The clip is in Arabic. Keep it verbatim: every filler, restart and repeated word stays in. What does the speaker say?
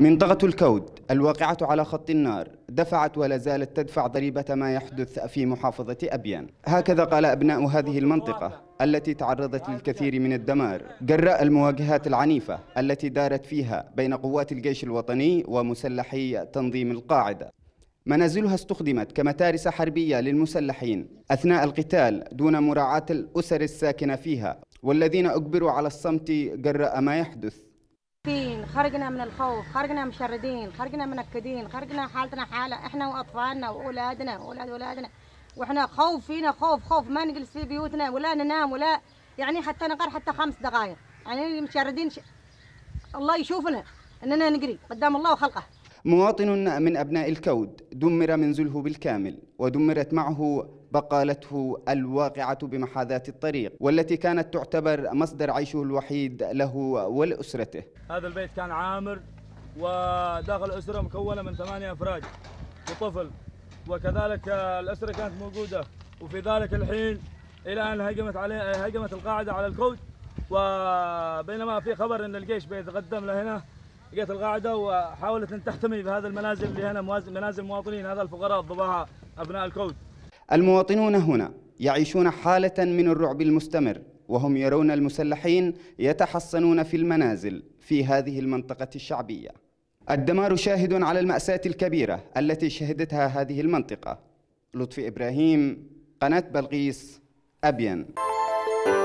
منطقة الكود الواقعة على خط النار دفعت ولا زالت تدفع ضريبة ما يحدث في محافظة أبيان. هكذا قال أبناء هذه المنطقة التي تعرضت للكثير من الدمار جراء المواجهات العنيفة التي دارت فيها بين قوات الجيش الوطني ومسلحي تنظيم القاعدة. منازلها استخدمت كمتارس حربية للمسلحين أثناء القتال دون مراعاة الأسر الساكنة فيها والذين أجبروا على الصمت جراء ما يحدث. خرجنا من الخوف، خرجنا مشردين، خرجنا منكدين، خرجنا حالتنا حالة احنا واطفالنا واولادنا واولاد اولادنا، واحنا خوف فينا خوف خوف ما نجلس في بيوتنا ولا ننام ولا يعني حتى نقر حتى خمس دقائق، يعني مشردين ش... الله يشوفنا اننا نجري قدام الله وخلقه. مواطن من أبناء الكود دمر منزله بالكامل ودمرت معه بقالته الواقعة بمحاذاة الطريق والتي كانت تعتبر مصدر عيشه الوحيد له ولأسرته. هذا البيت كان عامر وداخل أسرة مكونة من ثمانية أفراد وطفل، وكذلك الأسرة كانت موجودة، وفي ذلك الحين إلى أن هجمت عليه هجمت القاعدة على الكود، وبينما في خبر أن الجيش بيتقدم لهنا جت القاعدة وحاولت أن تحتمي بهذا المنازل اللي هنا منازل مواطنين هذا الفقراء ضباها أبناء الكود. المواطنون هنا يعيشون حالة من الرعب المستمر وهم يرون المسلحين يتحصنون في المنازل في هذه المنطقة الشعبية. الدمار شاهد على المأساة الكبيرة التي شهدتها هذه المنطقة. لطفي إبراهيم، قناة بلقيس، أبين.